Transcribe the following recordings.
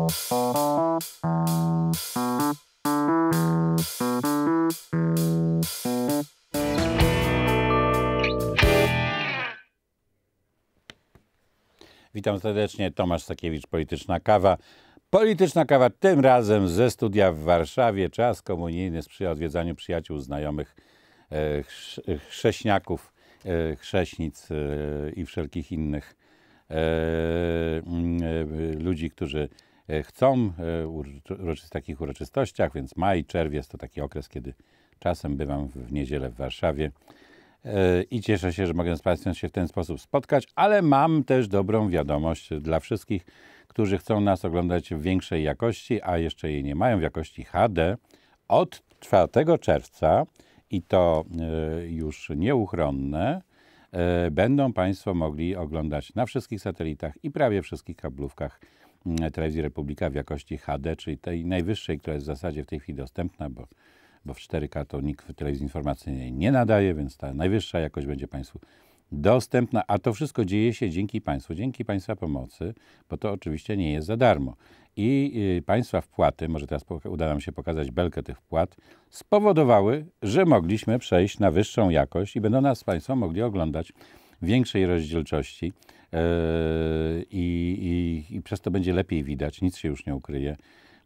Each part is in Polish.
Witam serdecznie, Tomasz Sakiewicz, Polityczna Kawa. Polityczna Kawa tym razem ze studia w Warszawie. Czas komunijny sprzyja odwiedzaniu przyjaciół, znajomych, chrześniaków, chrześnic i wszelkich innych ludzi, którzy chcą w takich uroczystościach, więc maj, czerwiec to taki okres, kiedy czasem bywam w niedzielę w Warszawie. I cieszę się, że mogę z Państwem się w ten sposób spotkać, ale mam też dobrą wiadomość dla wszystkich, którzy chcą nas oglądać w większej jakości, a jeszcze jej nie mają w jakości HD. Od 4 czerwca, i to już nieuchronne, będą Państwo mogli oglądać na wszystkich satelitach i prawie wszystkich kablówkach Telewizji Republika w jakości HD, czyli tej najwyższej, która jest w zasadzie w tej chwili dostępna, bo w 4K to nikt w telewizji informacyjnej nie nadaje, więc ta najwyższa jakość będzie Państwu dostępna, a to wszystko dzieje się dzięki Państwu, dzięki Państwa pomocy, bo to oczywiście nie jest za darmo. I Państwa wpłaty, może teraz uda nam się pokazać belkę tych wpłat, spowodowały, że mogliśmy przejść na wyższą jakość i będą nas Państwo mogli oglądać w większej rozdzielczości i przez to będzie lepiej widać, nic się już nie ukryje.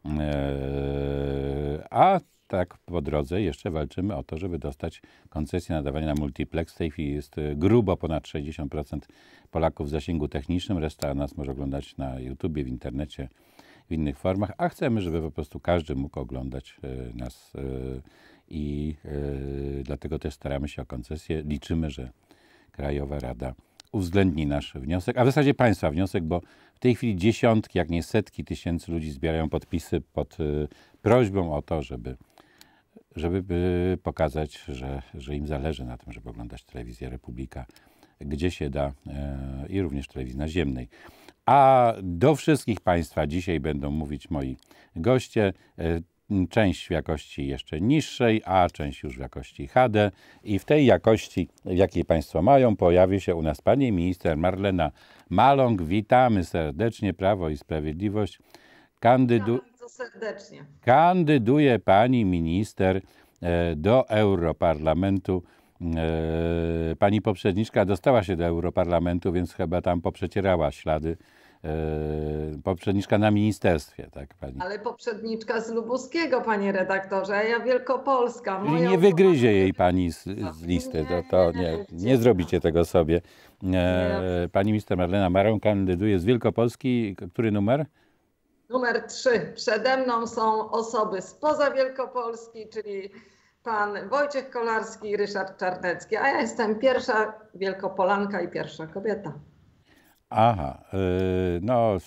A tak po drodze jeszcze walczymy o to, żeby dostać koncesję nadawania na multiplex. W tej chwili jest grubo ponad 60% Polaków w zasięgu technicznym, reszta nas może oglądać na YouTubie, w internecie, w innych formach, a chcemy, żeby po prostu każdy mógł oglądać nas i dlatego też staramy się o koncesję. Liczymy, że Krajowa Rada uwzględni nasz wniosek, a w zasadzie Państwa wniosek, bo w tej chwili dziesiątki, jak nie setki tysięcy ludzi zbierają podpisy pod prośbą o to, żeby pokazać, że im zależy na tym, żeby oglądać Telewizję Republika, gdzie się da i również telewizji naziemnej. A do wszystkich Państwa dzisiaj będą mówić moi goście. Część w jakości jeszcze niższej, a część już w jakości HD. I w tej jakości, w jakiej Państwo mają, pojawi się u nas pani minister Marlena Maląg. Witamy serdecznie, Prawo i Sprawiedliwość. Bardzo serdecznie. Kandyduje pani minister do Europarlamentu. Pani poprzedniczka dostała się do Europarlamentu, więc chyba tam poprzecierała ślady. Poprzedniczka na ministerstwie, tak pani? Ale poprzedniczka z Lubuskiego, panie redaktorze, a ja Wielkopolska. Czyli nie wygryzie jej pani z listy, nie zrobicie tego sobie. Pani minister Marlena Maląg kandyduje z Wielkopolski. Który numer? Numer 3. Przede mną są osoby spoza Wielkopolski, czyli pan Wojciech Kolarski i Ryszard Czarnecki, a ja jestem pierwsza Wielkopolanka i pierwsza kobieta. Aha, no,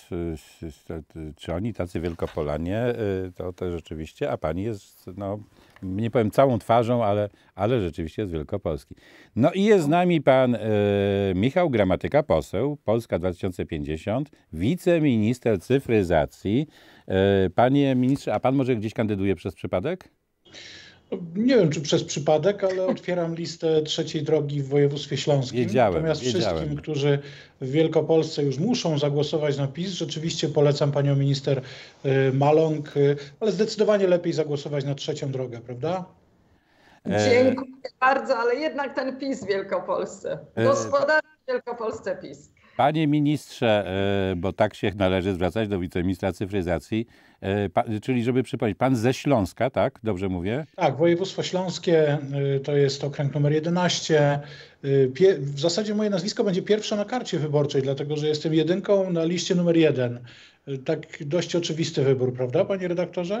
czy oni tacy Wielkopolanie, to rzeczywiście, a pani jest, no, nie powiem całą twarzą, ale rzeczywiście jest Wielkopolski. No i jest z nami pan Michał Gramatyka, poseł, Polska 2050, wiceminister cyfryzacji. Panie ministrze, a pan może gdzieś kandyduje przez przypadek? Nie wiem, czy przez przypadek, ale otwieram listę trzeciej drogi w województwie śląskim. Natomiast wszystkim, którzy w Wielkopolsce już muszą zagłosować na PiS, rzeczywiście polecam panią minister Maląg, ale zdecydowanie lepiej zagłosować na trzecią drogę, prawda? Dziękuję bardzo, ale jednak ten PiS w Wielkopolsce. Gospodarczy w Wielkopolsce PiS. Panie ministrze, bo tak się należy zwracać do wiceministra cyfryzacji, czyli żeby przypomnieć, pan ze Śląska, tak? Dobrze mówię? Tak, województwo śląskie to jest okręg numer 11. W zasadzie moje nazwisko będzie pierwsze na karcie wyborczej, dlatego że jestem jedynką na liście numer 1. Tak dość oczywisty wybór, prawda, panie redaktorze?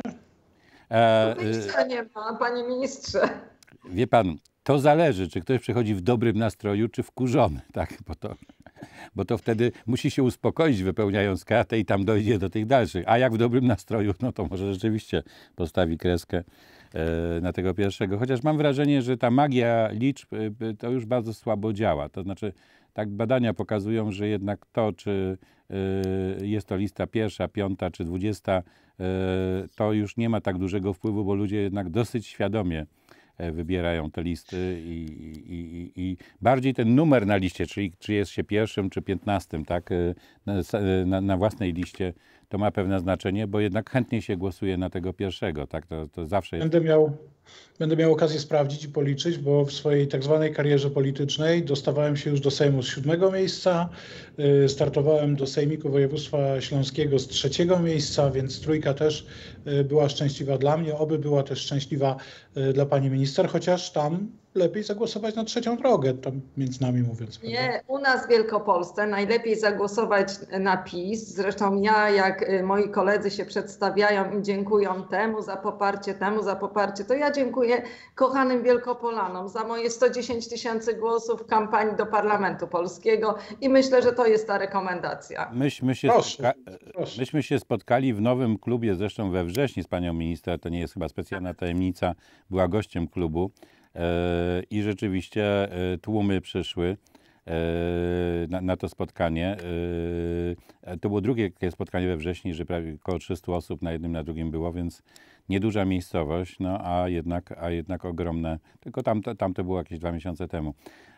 Nie ma, panie ministrze. Wie pan, to zależy, czy ktoś przychodzi w dobrym nastroju, czy wkurzony, tak? Bo to wtedy musi się uspokoić, wypełniając kartę i tam dojdzie do tych dalszych. A jak w dobrym nastroju, no to może rzeczywiście postawi kreskę na tego pierwszego. Chociaż mam wrażenie, że ta magia liczb to już bardzo słabo działa. To znaczy, tak badania pokazują, że jednak to, czy jest to lista pierwsza, 5. czy 20, to już nie ma tak dużego wpływu, bo ludzie jednak dosyć świadomie wybierają te listy i bardziej ten numer na liście, czyli czy jest się pierwszym czy 15, tak, na własnej liście, to ma pewne znaczenie, bo jednak chętniej się głosuje na tego pierwszego, tak? To zawsze jest... Będę miał okazję sprawdzić i policzyć, bo w swojej tak zwanej karierze politycznej dostawałem się już do Sejmu z 7. miejsca, startowałem do Sejmiku Województwa Śląskiego z 3. miejsca, więc trójka też była szczęśliwa dla mnie, oby była też szczęśliwa dla pani minister, chociaż tam lepiej zagłosować na trzecią drogę, tam między nami mówiąc. Nie, u nas w Wielkopolsce najlepiej zagłosować na PiS. Zresztą ja, jak moi koledzy się przedstawiają i dziękują temu za poparcie, to ja dziękuję kochanym Wielkopolanom za moje 110 000 głosów w kampanii do Parlamentu Polskiego i myślę, że to jest ta rekomendacja. Myśmy się spotkali w nowym klubie, zresztą we wrześniu z panią minister, to nie jest chyba specjalna tajemnica, była gościem klubu. I rzeczywiście tłumy przyszły na to spotkanie. To było drugie spotkanie we wrześniu, że prawie około 300 osób na jednym, na drugim było, więc nieduża miejscowość, no a jednak ogromne. Tylko tam to było jakieś 2 miesiące temu.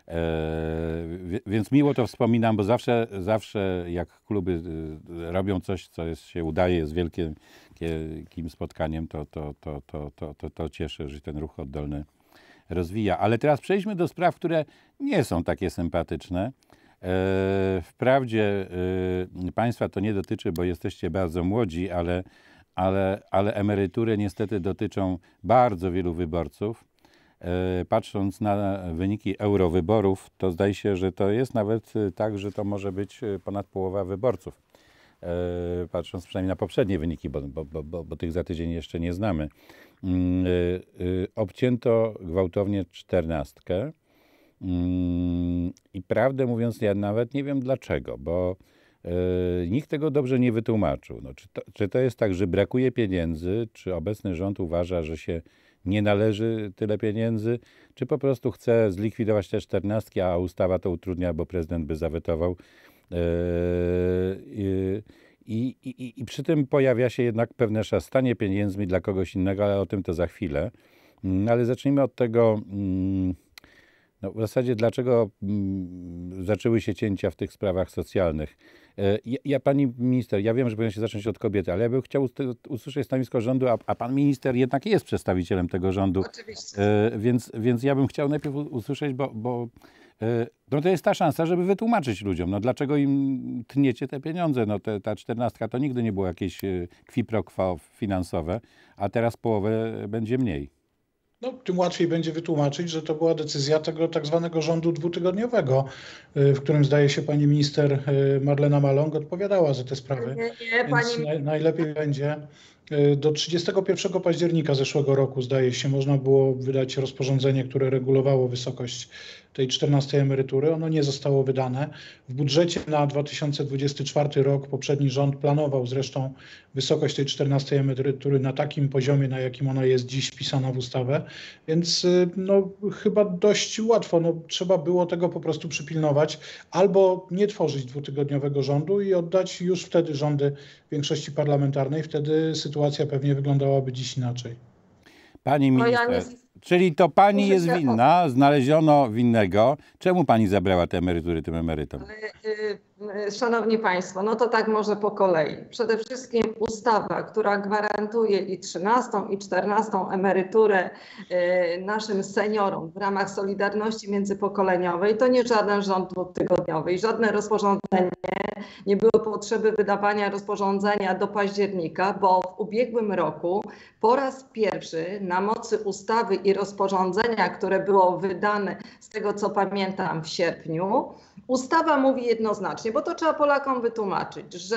Więc miło to wspominam, bo zawsze jak kluby robią coś, co się udaje, jest wielkim spotkaniem, to cieszy, że ten ruch oddolny rozwija. Ale teraz przejdźmy do spraw, które nie są takie sympatyczne. Wprawdzie państwa to nie dotyczy, bo jesteście bardzo młodzi, ale emerytury niestety dotyczą bardzo wielu wyborców. Patrząc na wyniki eurowyborów, to zdaje się, że to jest nawet tak, że to może być ponad połowa wyborców. Patrząc przynajmniej na poprzednie wyniki, bo tych za tydzień jeszcze nie znamy. Obcięto gwałtownie 14. I prawdę mówiąc, ja nawet nie wiem dlaczego, bo nikt tego dobrze nie wytłumaczył. No, czy to jest tak, że brakuje pieniędzy, czy obecny rząd uważa, że się nie należy tyle pieniędzy, czy po prostu chce zlikwidować te 14, a ustawa to utrudnia, bo prezydent by zawetował. I przy tym pojawia się jednak pewne szastanie pieniędzmi dla kogoś innego, ale o tym to za chwilę. Ale zacznijmy od tego, no w zasadzie dlaczego zaczęły się cięcia w tych sprawach socjalnych. Pani minister, ja wiem, że powinno się zacząć od kobiety, ale ja bym chciał usłyszeć stanowisko rządu, a pan minister jednak jest przedstawicielem tego rządu. Oczywiście. Więc ja bym chciał najpierw usłyszeć, bo no to jest ta szansa, żeby wytłumaczyć ludziom, no dlaczego im tniecie te pieniądze. No ta 14 to nigdy nie było jakieś qui pro quo finansowe, a teraz połowę będzie mniej. No, tym łatwiej będzie wytłumaczyć, że to była decyzja tego tak zwanego rządu dwutygodniowego, w którym zdaje się pani minister Marlena Maląg odpowiadała za te sprawy. Więc najlepiej będzie. Do 31 października zeszłego roku, zdaje się, można było wydać rozporządzenie, które regulowało wysokość tej 14 emerytury. Ono nie zostało wydane. W budżecie na 2024 rok poprzedni rząd planował zresztą wysokość tej 14 emerytury na takim poziomie, na jakim ona jest dziś wpisana w ustawę. Więc no, chyba dość łatwo. No, trzeba było tego po prostu przypilnować. Albo nie tworzyć dwutygodniowego rządu i oddać już wtedy rządy większości parlamentarnej. Wtedy sytuacja pewnie wyglądałaby dziś inaczej. Pani minister, czyli to pani jest winna, znaleziono winnego. Czemu pani zabrała te emerytury tym emerytom? Szanowni Państwo, no to tak może po kolei. Przede wszystkim ustawa, która gwarantuje i 13, i 14 emeryturę naszym seniorom w ramach Solidarności Międzypokoleniowej, to nie żaden rząd dwutygodniowy i żadne rozporządzenie. Nie było potrzeby wydawania rozporządzenia do października, bo w ubiegłym roku po raz pierwszy na mocy ustawy i rozporządzenia, które było wydane, z tego co pamiętam, w sierpniu, ustawa mówi jednoznacznie, bo to trzeba Polakom wytłumaczyć, że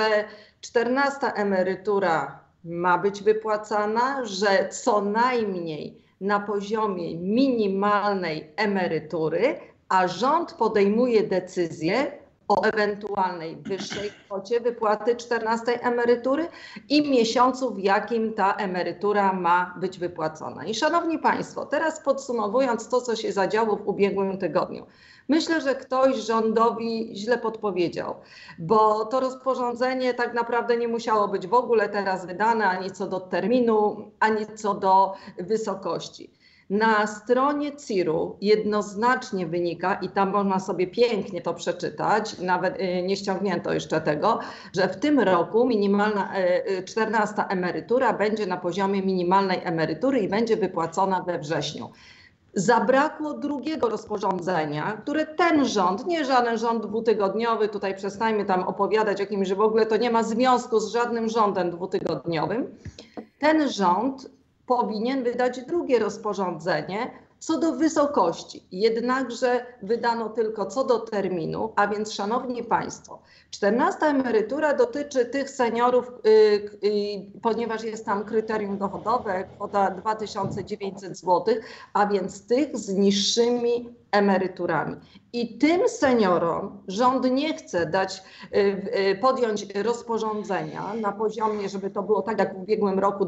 14 emerytura ma być wypłacana, że co najmniej na poziomie minimalnej emerytury, a rząd podejmuje decyzję o ewentualnej wyższej kwocie wypłaty 14 emerytury i miesiącu, w jakim ta emerytura ma być wypłacona. I szanowni Państwo, teraz podsumowując to, co się zadziało w ubiegłym tygodniu, myślę, że ktoś rządowi źle podpowiedział, bo to rozporządzenie tak naprawdę nie musiało być w ogóle teraz wydane ani co do terminu, ani co do wysokości. Na stronie CIR-u jednoznacznie wynika, i tam można sobie pięknie to przeczytać, nawet nie ściągnięto jeszcze tego, że w tym roku minimalna 14. emerytura będzie na poziomie minimalnej emerytury i będzie wypłacona we wrześniu. Zabrakło drugiego rozporządzenia, które ten rząd, nie żaden rząd dwutygodniowy, tutaj przestańmy tam opowiadać jakimś, że w ogóle to nie ma związku z żadnym rządem dwutygodniowym. Ten rząd powinien wydać drugie rozporządzenie co do wysokości. Jednakże wydano tylko co do terminu, a więc szanowni państwo, 14. emerytura dotyczy tych seniorów, ponieważ jest tam kryterium dochodowe, kwota 2900 zł, a więc tych z niższymi emeryturami. I tym seniorom rząd nie chce podjąć rozporządzenia na poziomie, żeby to było tak jak w ubiegłym roku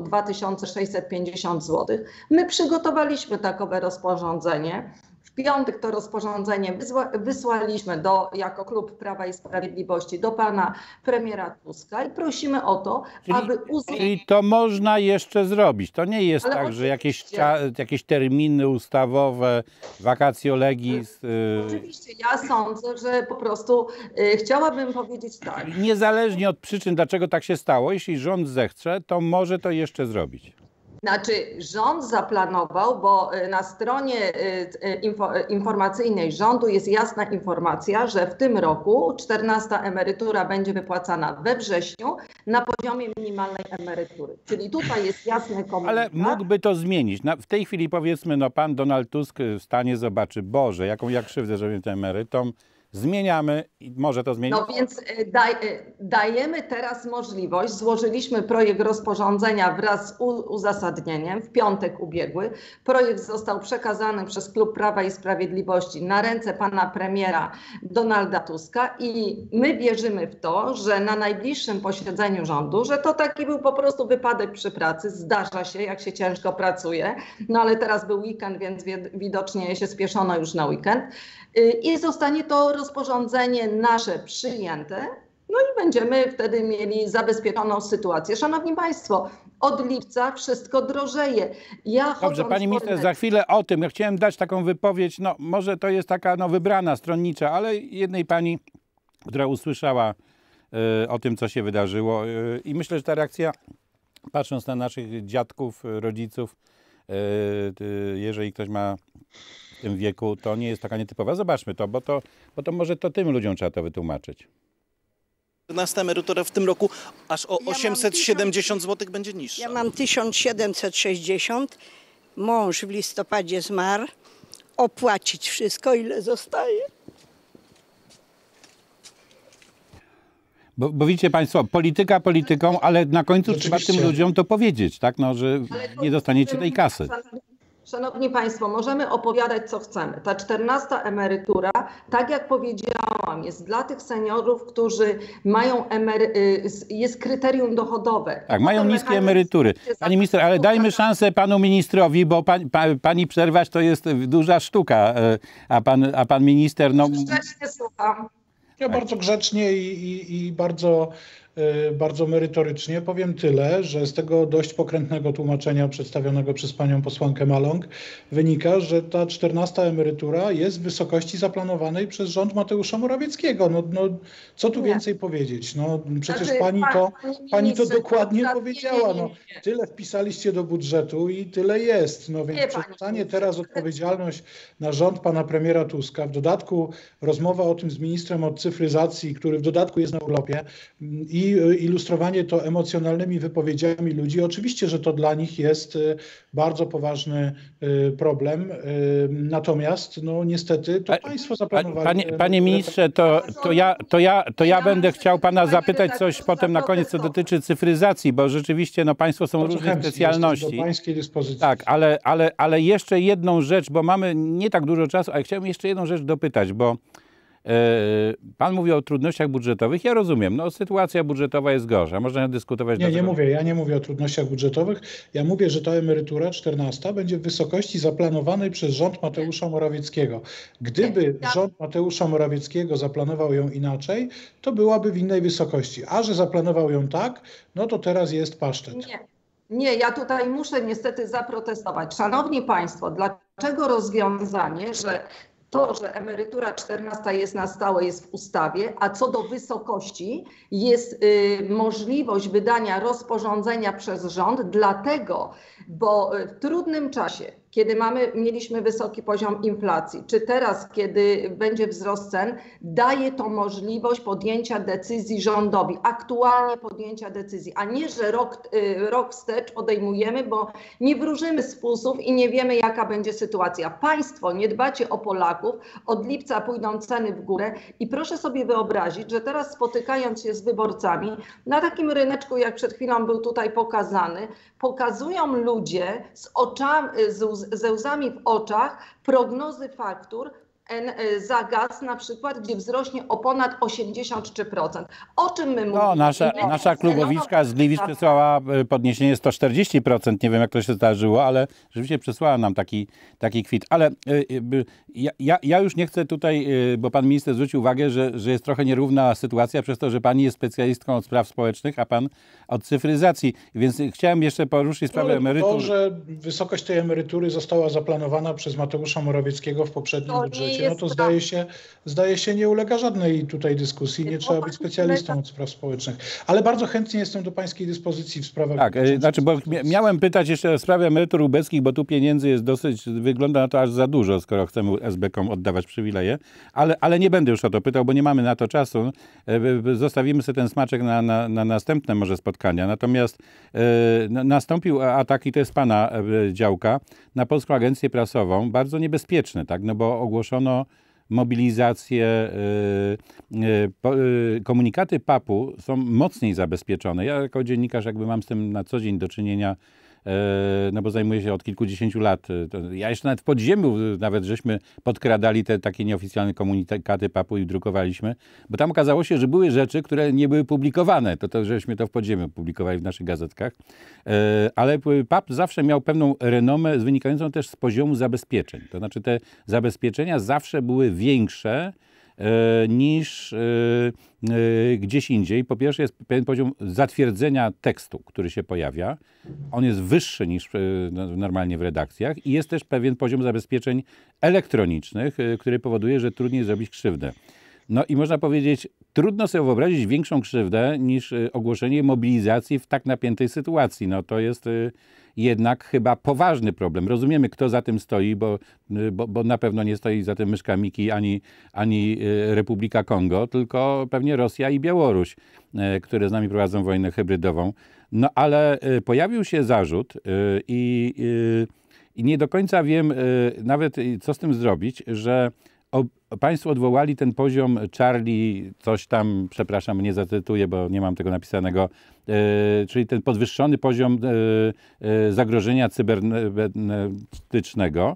2650 zł. My przygotowaliśmy takowe rozporządzenie. W piątek to rozporządzenie wysłaliśmy jako klub Prawa i Sprawiedliwości do pana premiera Tuska i prosimy o to, aby uzyskać. Czyli to można jeszcze zrobić. To nie jest tak, że jakieś terminy ustawowe, vacatio legis. Oczywiście, ja sądzę, że po prostu chciałabym powiedzieć tak. Niezależnie od przyczyn, dlaczego tak się stało, jeśli rząd zechce, to może to jeszcze zrobić. Znaczy rząd zaplanował, bo na stronie informacyjnej rządu jest jasna informacja, że w tym roku 14. emerytura będzie wypłacana we wrześniu na poziomie minimalnej emerytury. Czyli tutaj jest jasny komunikat. Ale mógłby to zmienić. W tej chwili powiedzmy, no pan Donald Tusk wstanie, zobaczy, Boże, jaką krzywdę zrobił tym emerytom. Zmieniamy i może to zmienić? No więc dajemy teraz możliwość, złożyliśmy projekt rozporządzenia wraz z uzasadnieniem w piątek ubiegły. Projekt został przekazany przez klub Prawa i Sprawiedliwości na ręce pana premiera Donalda Tuska i my wierzymy w to, że na najbliższym posiedzeniu rządu, że to taki był po prostu wypadek przy pracy, zdarza się, jak się ciężko pracuje, no ale teraz był weekend, więc widocznie się spieszono już na weekend i zostanie to rozporządzenie nasze przyjęte, no i będziemy wtedy mieli zabezpieczoną sytuację. Szanowni Państwo, od lipca wszystko drożeje. Dobrze, pani minister, za chwilę o tym. Ja chciałem dać taką wypowiedź, no może to jest taka wybrana, stronnicza, ale jednej pani, która usłyszała o tym, co się wydarzyło i myślę, że ta reakcja, patrząc na naszych dziadków, rodziców, jeżeli ktoś ma w tym wieku, to nie jest taka nietypowa. Zobaczmy to, bo to może to tym ludziom trzeba to wytłumaczyć. 14 emerytura w tym roku aż o 870 zł będzie niższa. Ja mam 1760, mąż w listopadzie zmarł, opłacić wszystko, ile zostaje. Bo widzicie Państwo, polityka polityką, ale na końcu trzeba tym ludziom to powiedzieć, tak? No, że nie dostaniecie tej kasy. Szanowni Państwo, możemy opowiadać, co chcemy. Ta 14. emerytura, tak jak powiedziałam, jest dla tych seniorów, którzy mają jest kryterium dochodowe. Tak, mają niskie emerytury. Pani minister, ale dajmy szansę panu ministrowi, bo pani przerwać to jest duża sztuka, a pan minister... No... Grzecznie słucham. Ja bardzo grzecznie i bardzo merytorycznie powiem tyle, że z tego dość pokrętnego tłumaczenia przedstawionego przez panią posłankę Maląg wynika, że ta 14. emerytura jest w wysokości zaplanowanej przez rząd Mateusza Morawieckiego. No co tu więcej powiedzieć? No przecież pani to dokładnie powiedziała. No, tyle wpisaliście do budżetu i tyle jest. No więc przerzucanie teraz odpowiedzialność na rząd pana premiera Tuska, w dodatku rozmowa o tym z ministrem od cyfryzacji, który w dodatku jest na urlopie i ilustrowanie to emocjonalnymi wypowiedziami ludzi. Oczywiście, że to dla nich jest bardzo poważny problem. Natomiast no niestety to państwo zaplanowali. Panie ministrze, to ja będę chciał pana zapytać coś potem na koniec, co dotyczy cyfryzacji, bo rzeczywiście no, państwo są różne specjalności. Do pańskiej dyspozycji. Tak, ale jeszcze jedną rzecz, bo mamy nie tak dużo czasu, ale chciałbym jeszcze jedną rzecz dopytać, bo pan mówi o trudnościach budżetowych. Ja rozumiem, no sytuacja budżetowa jest gorsza. Można dyskutować. Ja nie mówię o trudnościach budżetowych. Ja mówię, że ta emerytura 14 będzie w wysokości zaplanowanej przez rząd Mateusza Morawieckiego. Gdyby rząd Mateusza Morawieckiego zaplanował ją inaczej, to byłaby w innej wysokości. A że zaplanował ją tak, no to teraz jest pasztet. Nie, ja tutaj muszę niestety zaprotestować. Szanowni Państwo, dlaczego rozwiązanie, że to, że emerytura 14 jest na stałe, jest w ustawie, a co do wysokości jest możliwość wydania rozporządzenia przez rząd, dlatego, bo w trudnym czasie, kiedy mieliśmy wysoki poziom inflacji, czy teraz, kiedy będzie wzrost cen, daje to możliwość podjęcia decyzji rządowi, aktualnie podjęcia decyzji, a nie, że rok wstecz podejmujemy, bo nie wróżymy z fusów i nie wiemy, jaka będzie sytuacja. Państwo nie dbacie o Polaków, od lipca pójdą ceny w górę i proszę sobie wyobrazić, że teraz spotykając się z wyborcami, na takim ryneczku, jak przed chwilą był tutaj pokazany, pokazują ludzie ze łzami w oczach prognozy faktur za gaz na przykład, gdzie wzrośnie o ponad 83%. O czym my mówimy? No, nasza klubowiczka z Gliwic przesłała podniesienie 140%. Nie wiem, jak to się zdarzyło, ale rzeczywiście przesłała nam taki kwit. Ale ja już nie chcę tutaj, bo pan minister zwrócił uwagę, że jest trochę nierówna sytuacja przez to, że pani jest specjalistką od spraw społecznych, a pan od cyfryzacji. Więc chciałem jeszcze poruszyć sprawę emerytur. To, że wysokość tej emerytury została zaplanowana przez Mateusza Morawieckiego w poprzednim budżecie, no to zdaje się nie ulega żadnej tutaj dyskusji, nie trzeba być specjalistą od spraw społecznych. Ale bardzo chętnie jestem do pańskiej dyspozycji w sprawach... Tak, znaczy, bo miałem pytać jeszcze o sprawę emerytur ubeckich, bo tu pieniędzy jest dosyć, wygląda na to aż za dużo, skoro chcemy SB-kom oddawać przywileje, ale nie będę już o to pytał, bo nie mamy na to czasu. Zostawimy sobie ten smaczek na następne może spotkania. Natomiast nastąpił atak, i to jest pana działka, na Polską Agencję Prasową, bardzo niebezpieczny, tak, no bo ogłoszono mobilizację, komunikaty PAP-u są mocniej zabezpieczone. Ja jako dziennikarz jakby mam z tym na co dzień do czynienia, no bo zajmuję się od kilkudziesięciu lat. Ja jeszcze nawet w podziemiu żeśmy podkradali te takie nieoficjalne komunikaty PAP-u i drukowaliśmy, bo tam okazało się, że były rzeczy, które nie były publikowane. To żeśmy to w podziemiu publikowali w naszych gazetkach. Ale PAP zawsze miał pewną renomę wynikającą też z poziomu zabezpieczeń. To znaczy te zabezpieczenia zawsze były większe niż gdzieś indziej. Po pierwsze jest pewien poziom zatwierdzenia tekstu, który się pojawia. On jest wyższy niż normalnie w redakcjach i jest też pewien poziom zabezpieczeń elektronicznych, który powoduje, że trudniej zrobić krzywdę. No i można powiedzieć, trudno sobie wyobrazić większą krzywdę niż ogłoszenie mobilizacji w tak napiętej sytuacji. No to jest jednak chyba poważny problem. Rozumiemy, kto za tym stoi, bo na pewno nie stoi za tym myszka Miki ani Republika Kongo, tylko pewnie Rosja i Białoruś, które z nami prowadzą wojnę hybrydową. No ale pojawił się zarzut i nie do końca wiem nawet, co z tym zrobić, że państwo odwołali ten poziom Charlie, coś tam, przepraszam, nie zacytuję, bo nie mam tego napisanego, czyli ten podwyższony poziom zagrożenia cybernetycznego.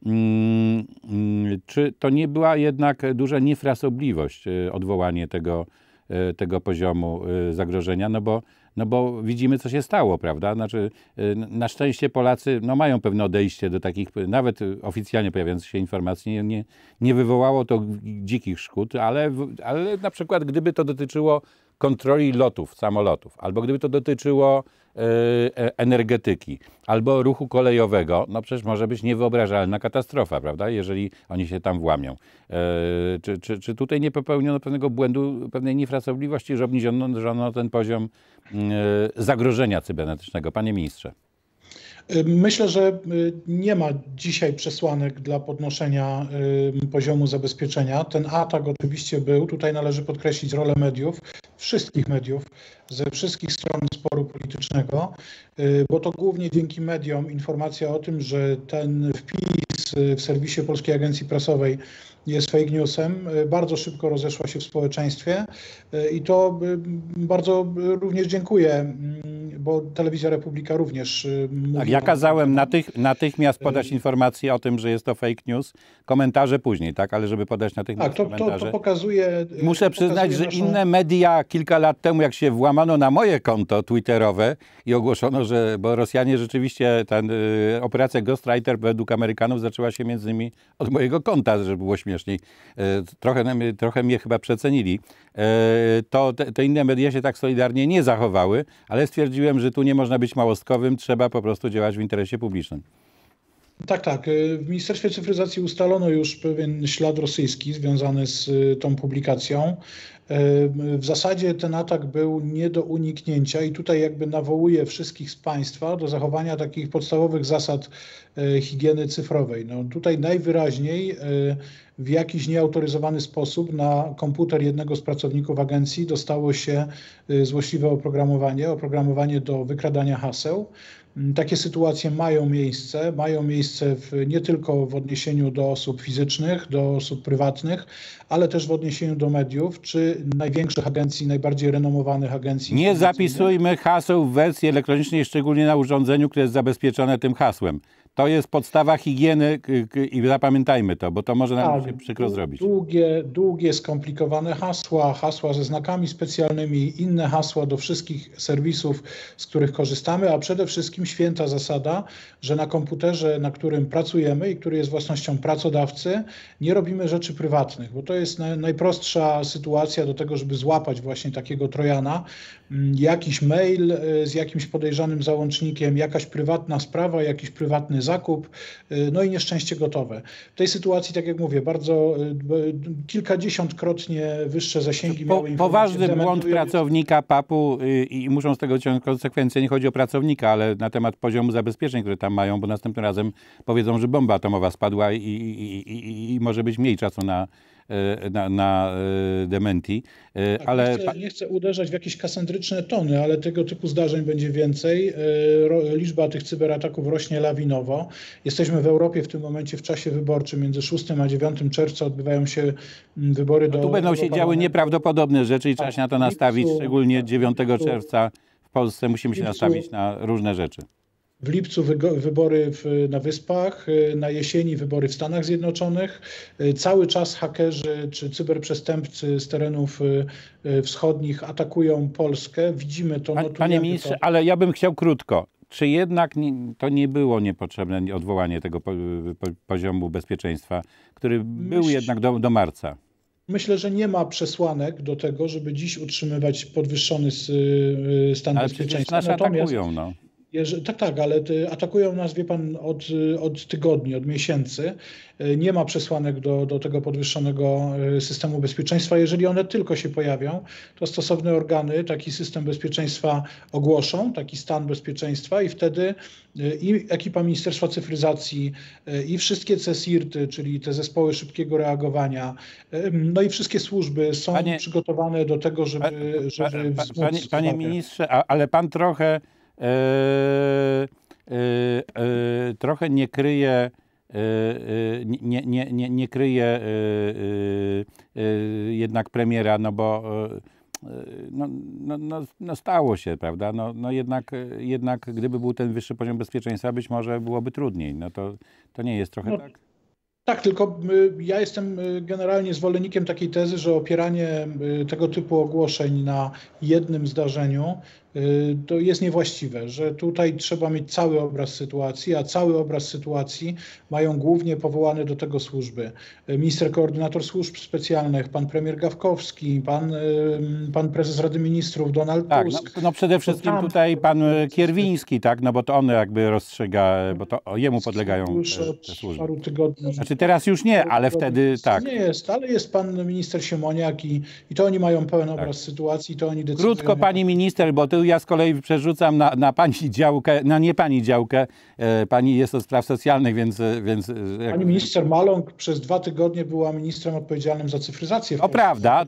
Czy to nie była jednak duża niefrasobliwość odwołanie tego poziomu zagrożenia? No bo widzimy, co się stało, prawda? Znaczy, na szczęście Polacy mają pewne odejście do takich, nawet oficjalnie pojawiających się informacji. Nie wywołało to dzikich szkód, ale na przykład gdyby to dotyczyło kontroli lotów, samolotów, albo gdyby to dotyczyło energetyki, albo ruchu kolejowego, no przecież może być niewyobrażalna katastrofa, prawda, jeżeli oni się tam włamią. Czy tutaj nie popełniono pewnego błędu, pewnej niefrasobliwości, że obniżono ten poziom zagrożenia cybernetycznego? Panie ministrze. Myślę, że nie ma dzisiaj przesłanek dla podnoszenia poziomu zabezpieczenia. Ten atak oczywiście był. Tutaj należy podkreślić rolę mediów, wszystkich mediów, ze wszystkich stron sporu politycznego, bo to głównie dzięki mediom informacja o tym, że ten wpis w serwisie Polskiej Agencji Prasowej jest fake newsem, bardzo szybko rozeszła się w społeczeństwie i to bardzo również dziękuję, bo Telewizja Republika również tak, ja kazałem natychmiast podać informację o tym, że jest to fake news, komentarze później, tak, ale żeby podać natychmiast komentarze. To pokazuje... Muszę przyznać, że inne media kilka lat temu, jak się włamano na moje konto twitterowe i ogłoszono, że, bo Rosjanie rzeczywiście, operacja Ghostwriter według Amerykanów zaczęła się między innymi od mojego konta, żeby było śmieszniej. Trochę mnie chyba przecenili. To te inne media się tak solidarnie nie zachowały, ale stwierdziłem, mówiłem, że tu nie można być małostkowym, trzeba po prostu działać w interesie publicznym. Tak, tak. W Ministerstwie Cyfryzacji ustalono już pewien ślad rosyjski związany z tą publikacją. W zasadzie ten atak był nie do uniknięcia i tutaj jakby nawołuję wszystkich z Państwa do zachowania takich podstawowych zasad higieny cyfrowej. No tutaj najwyraźniej w jakiś nieautoryzowany sposób na komputer jednego z pracowników agencji dostało się złośliwe oprogramowanie do wykradania haseł. Takie sytuacje mają miejsce nie tylko w odniesieniu do osób fizycznych, do osób prywatnych, ale też w odniesieniu do mediów, czy największych agencji, najbardziej renomowanych agencji. Nie zapisujmy haseł w wersji elektronicznej, szczególnie na urządzeniu, które jest zabezpieczone tym hasłem. To jest podstawa higieny i zapamiętajmy to, bo to może nam się przykro zrobić. Długie, skomplikowane hasła ze znakami specjalnymi, inne hasła do wszystkich serwisów, z których korzystamy, a przede wszystkim święta zasada, że na komputerze, na którym pracujemy i który jest własnością pracodawcy, nie robimy rzeczy prywatnych, bo to jest najprostsza sytuacja do tego, żeby złapać właśnie takiego trojana. Jakiś mail z jakimś podejrzanym załącznikiem, jakaś prywatna sprawa, jakiś prywatny zakup, no i nieszczęście gotowe. W tej sytuacji, tak jak mówię, bardzo kilkadziesiątkrotnie wyższe zasięgi miały informacje. Poważny błąd pracownika PAP-u i muszą z tego ciągnąć konsekwencje. Nie chodzi o pracownika, ale na temat poziomu zabezpieczeń, które tam mają, bo następnym razem powiedzą, że bomba atomowa spadła i może być mniej czasu na dementi. Tak, ale nie chcę uderzać w jakieś kasandryczne tony, ale tego typu zdarzeń będzie więcej. Liczba tych cyberataków rośnie lawinowo. Jesteśmy w Europie w tym momencie w czasie wyborczym. Między 6 a 9 czerwca odbywają się wybory do... Tu będą się działy nieprawdopodobne rzeczy i trzeba się na to nastawić, szczególnie 9 czerwca w Polsce musimy się nastawić na różne rzeczy. W lipcu wybory na Wyspach, na jesieni wybory w Stanach Zjednoczonych. Cały czas hakerzy czy cyberprzestępcy z terenów wschodnich atakują Polskę. Widzimy to. Panie ministrze, ale ja bym chciał krótko. Czy jednak to nie było niepotrzebne odwołanie tego poziomu bezpieczeństwa, który był jednak do marca? Myślę, że nie ma przesłanek do tego, żeby dziś utrzymywać podwyższony stan bezpieczeństwa. Ale przecież nas atakują, no. Tak, ale atakują nas, wie pan, od tygodni, od miesięcy. Nie ma przesłanek do tego podwyższonego systemu bezpieczeństwa. Jeżeli one tylko się pojawią, to stosowne organy taki system bezpieczeństwa ogłoszą, taki stan bezpieczeństwa i wtedy i ekipa Ministerstwa Cyfryzacji, i wszystkie CSIRT-y, czyli te zespoły szybkiego reagowania, no i wszystkie służby są przygotowane do tego, żeby wzmóc... Panie ministrze, ale pan trochę nie kryje jednak premiera, no bo stało się, prawda? Jednak gdyby był ten wyższy poziom bezpieczeństwa, być może byłoby trudniej. No to nie jest trochę tak? Tak, tylko ja jestem generalnie zwolennikiem takiej tezy, że opieranie tego typu ogłoszeń na jednym zdarzeniu to jest niewłaściwe, że tutaj trzeba mieć cały obraz sytuacji, a cały obraz sytuacji mają głównie powołane do tego służby. Minister koordynator służb specjalnych, pan premier Gawkowski, pan prezes Rady Ministrów Donald Tusk. No przede wszystkim tutaj pan Kierwiński, tak, no bo to on jakby rozstrzyga, bo to jemu podlegają te służby. Paru tygodni. Znaczy teraz już nie, ale wtedy tak. Nie jest, ale jest pan minister Siemoniak i to oni mają pełen obraz sytuacji, to oni decydują. Krótko pani minister, bo tu ja z kolei przerzucam na pani działkę, nie pani działkę, pani jest od spraw socjalnych, więc... Pani minister Maląg przez 2 tygodnie była ministrem odpowiedzialnym za cyfryzację. To prawda.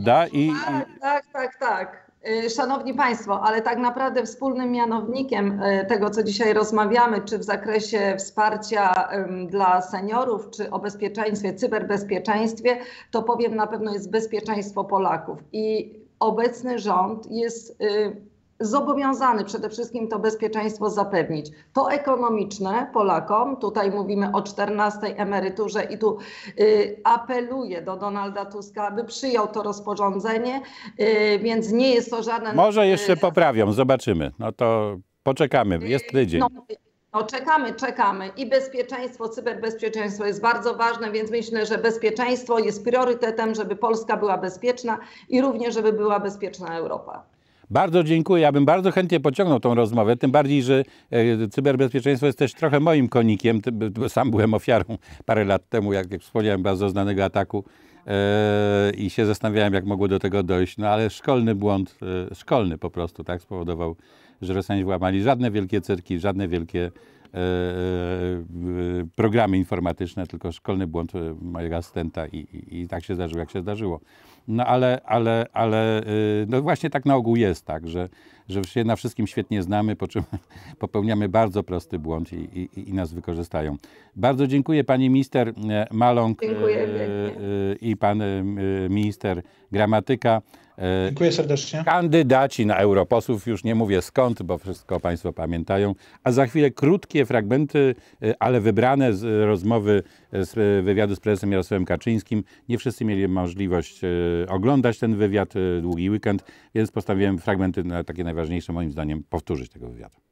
Tak. Szanowni Państwo, ale tak naprawdę wspólnym mianownikiem tego, co dzisiaj rozmawiamy, czy w zakresie wsparcia dla seniorów, czy o bezpieczeństwie, cyberbezpieczeństwie, to powiem na pewno jest bezpieczeństwo Polaków. I obecny rząd jest zobowiązany przede wszystkim to bezpieczeństwo zapewnić. To ekonomiczne Polakom, tutaj mówimy o 14 emeryturze i tu apeluję do Donalda Tuska, aby przyjął to rozporządzenie, więc nie jest to żaden... Może jeszcze poprawią, zobaczymy. No to poczekamy, jest tydzień. No czekamy i bezpieczeństwo, cyberbezpieczeństwo jest bardzo ważne, więc myślę, że bezpieczeństwo jest priorytetem, żeby Polska była bezpieczna i również, żeby była bezpieczna Europa. Bardzo dziękuję. Ja bym bardzo chętnie pociągnął tą rozmowę, tym bardziej, że cyberbezpieczeństwo jest też trochę moim konikiem. Sam byłem ofiarą parę lat temu, jak wspomniałem, bardzo znanego ataku i się zastanawiałem, jak mogło do tego dojść. No ale szkolny błąd, szkolny po prostu, tak, spowodował, że Rosjanie włamali żadne wielkie cyrki, żadne wielkie programy informatyczne, tylko szkolny błąd mojego asystenta i tak się zdarzyło, jak się zdarzyło. No ale no właśnie tak na ogół jest, tak, że się na wszystkim świetnie znamy, po czym popełniamy bardzo prosty błąd i nas wykorzystają. Bardzo dziękuję pani minister Maląg i pan minister Gramatyka. Dziękuję serdecznie. Kandydaci na europosłów, już nie mówię skąd, bo wszystko państwo pamiętają, a za chwilę krótkie fragmenty, ale wybrane z rozmowy, z wywiadu z prezesem Jarosławem Kaczyńskim. Nie wszyscy mieli możliwość oglądać ten wywiad, długi weekend, więc postanowiłem fragmenty takie najważniejsze moim zdaniem powtórzyć tego wywiadu.